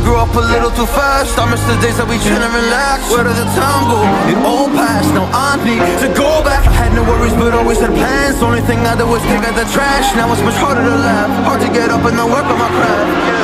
grew up a little too fast. I miss the days that we chill and relax. Where did the time go? It all passed, now I need to go back. I had no worries but always had plans. Only thing I did was pick out the trash. Now it's much harder to laugh, hard to get up and not work on my craft.